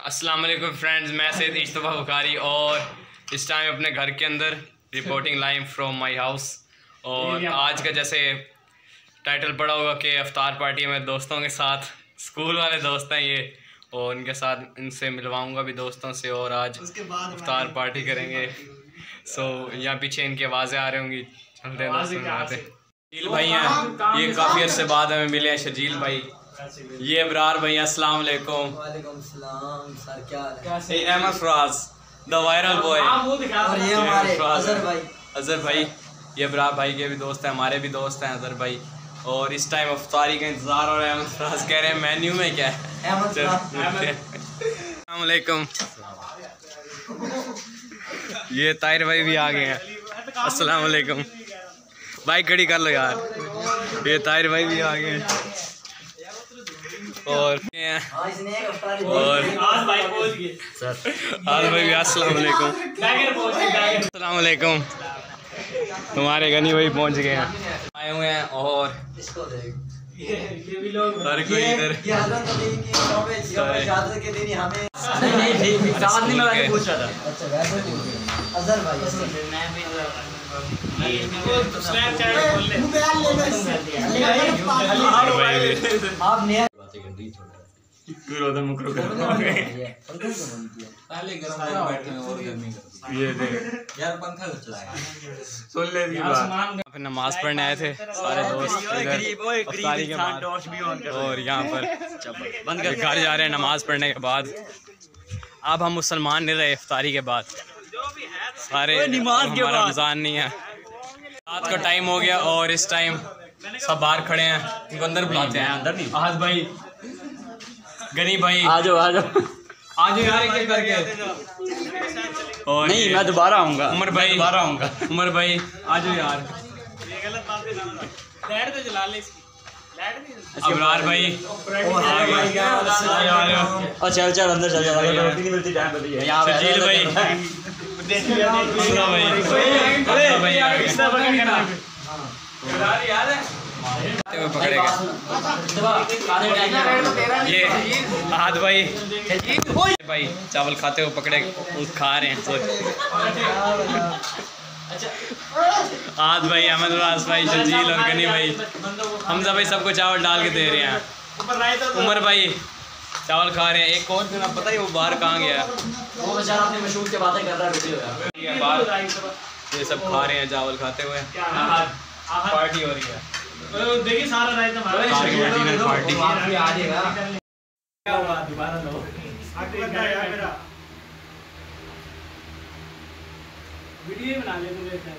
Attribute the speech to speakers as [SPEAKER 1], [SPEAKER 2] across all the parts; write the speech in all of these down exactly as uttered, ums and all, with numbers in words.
[SPEAKER 1] अस्सलाम वालेकुम फ्रेंड्स, मैं सैयद इज्तबा बुखारी और इस टाइम अपने घर के अंदर reporting live from my house. और आज का जैसे टाइटल पड़ा होगा कि अफ्तार पार्टी में दोस्तों के साथ, स्कूल वाले दोस्त हैं ये, और इनके साथ इनसे मिलवाऊंगा भी दोस्तों से और आज अफ्तार पार्टी करेंगे। सो यहाँ पीछे इनकी आवाज़ें आ रही होंगी, चलते हैं शर्जील भाई हैं, ये काफ़ी अर्से बाद हमें मिले हैं। शर्जील भाई, ये अबरार भाई, अस्सलाम वालेकुम।
[SPEAKER 2] वालेकुम सलाम सर, क्या हाल है?
[SPEAKER 1] Ahmad Faraz the viral boy,
[SPEAKER 2] और ये हमारे अजहर भाई।
[SPEAKER 1] अजहर भाई, ये अबरार भाई के भी दोस्त हैं, हमारे भी दोस्त हैं अजहर भाई। और इस टाइम अफ्तारी का इंतज़ार हो रहा है। अहमद फराज कह रहे हैं मेन्यू में क्या है। अस्सलाम वालेकुम। ये ताहिर भाई भी आ गए हैं। अस्सलाम वालेकुम भाई, खड़ी कर लो यार। ये ताहिर भाई भी आ गए हैं और और आज भाई पहुंच गए सर। आज भाई भी अस्सलाम वालेकुम। अस्सलाम वालेकुम। तुम्हारे गनी भाई पहुंच गए हैं, आए हुए हैं। और
[SPEAKER 2] इसको देख,
[SPEAKER 1] ये भी लोग हर कोई इधर
[SPEAKER 2] ये हजरत अली की नौबत शहादत के दिन हमें नहीं नहीं ठीक साथ नहीं, मैं पूछ रहा था। अच्छा वैसे अजहर भाई, मैं भी वो स्नैपचैट खोल ले, मोबाइल ले ले आप नया बातें कर दी थोड़ा करो तो मुकरो करो पहले गरम में बैठे हैं और गर्मी कर ये देख यार, पंखा तो चलाया सुन ले की बात। फिर नमाज पढ़ने आए थे सारे दोस्त इफ्तारी के बाद, और यहाँ पर बंद कर घर जा रहे हैं नमाज पढ़ने के बाद। अब हम मुसलमान नहीं रहे इफ्तारी के बाद, सारे नमाज के बाद रमजान नहीं है। रात का टाइम हो गया और इस टाइम सब बाहर खड़े हैं, इनको अंदर बुलाते हैं। अंदर नहीं, आहद भाई, गनी भाई, आ जाओ आ जाओ आ जाओ यार, एक एक करके। और नहीं, मैं दोबारा आऊँगा। उमर भाई दोबारा आऊँगा। उमर भाई आ जाओ यार। लाइट तो जला ले इसकी, लाइट नहीं। अबरार भाई, चल चल अंदर चल जा, रोटी नहीं मिलती टाइम पे यहाँ। शर्जील भाई, पकड़ेगा ये आहद भाई भाई, चावल खाते हुए पकड़े, खा रहे हैं। आहद भाई, अहमद फराज भाई, शर्जील और गनी भाई, हमजा भाई सबको चावल डाल के दे रहे हैं। उमर भाई चावल खा रहे हैं। एक और दिन पता ही वो बाहर कहाँ गया, वो बेचारा अपने मशहूर के बातें कर रहा है
[SPEAKER 1] बाहर। ये सब खा रहे हैं चावल खाते हुए, पार्टी हो रही है। देखिए सारा राइट हमारा पार्टी आ जाएगा। क्या हुआ, दोबारा लो वीडियो बना ले तुम।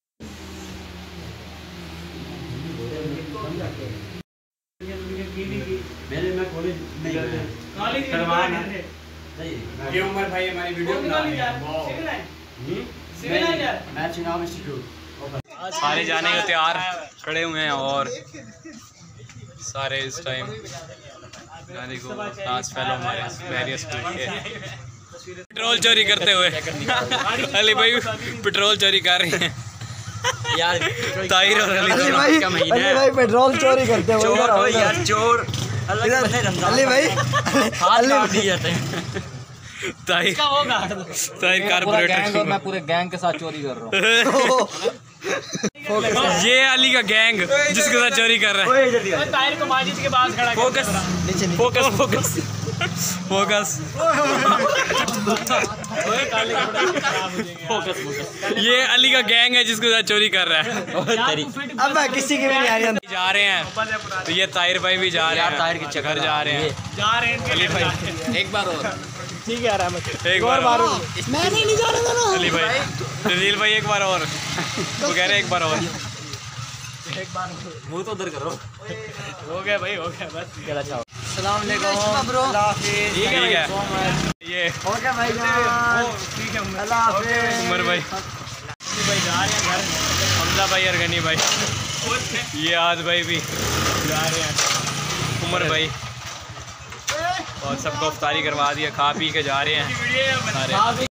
[SPEAKER 3] मेरे मैं कॉलेज नहीं करवा नहीं। ये उमर भाई हमारी वीडियो बना रहे हैं। सिविल इंजीनियर मैं चुनाव इंस्टीट्यूट।
[SPEAKER 1] सारे जाने को तैयार खड़े हुए हैं और सारे इस टाइम जाने को डांस फैलो हमारे वेरियस स्कूल के। पेट्रोल चोरी करते हुए अली भाई पेट्रोल चोरी कर रहे हैं यार। ताहिर और अली भाई का महीना है, अली भाई पेट्रोल चोरी करते हुए चोर हो यार, चोर अली भाई हाथ काट दिए जाते हैं। ताहिर ताहिर कारपोरेटर,
[SPEAKER 2] मैं पूरे गैंग के साथ चोरी कर रहा हूँ।
[SPEAKER 1] ये अली का गैंग जिसके साथ चोरी कर रहा है।
[SPEAKER 2] ताहिर को माजिद के पास खड़ा,
[SPEAKER 1] focus focus focus focus focus ये अली का गैंग है जिसके साथ चोरी कर रहा है।
[SPEAKER 2] अब मैं किसी की भी नहीं आ रही।
[SPEAKER 1] जा रहे हैं तो ये ताहिर भाई भी जा रहे हैं, ताहिर के चक्कर जा रहे हैं जा रहे हैं अली भाई एक बार और
[SPEAKER 2] ठीक है यार,
[SPEAKER 1] एक बार और
[SPEAKER 2] मैं नहीं जा रहा था
[SPEAKER 1] अली भाई, शर्जील भाई एक बार और, वो कह रहे एक बार और,
[SPEAKER 2] एक बार
[SPEAKER 1] मुँह तो उधर करो।
[SPEAKER 2] हो गया भाई, हो गया बस। अच्छा अस्सलाम वालेकुम ब्रो, अल्लाह हाफिज़।
[SPEAKER 1] ठीक है ये
[SPEAKER 2] हो गया भाई जान, ठीक है अल्लाह हाफिज़।
[SPEAKER 1] उमर भाई
[SPEAKER 2] भाई जा रहे हैं घर,
[SPEAKER 1] हमजा भाई और गनी भाई, ये आज भाई भी जा रहे हैं। उमर भाई और सबको इफ्तारी करवा दिया, खा पी के जा रहे हैं सारे।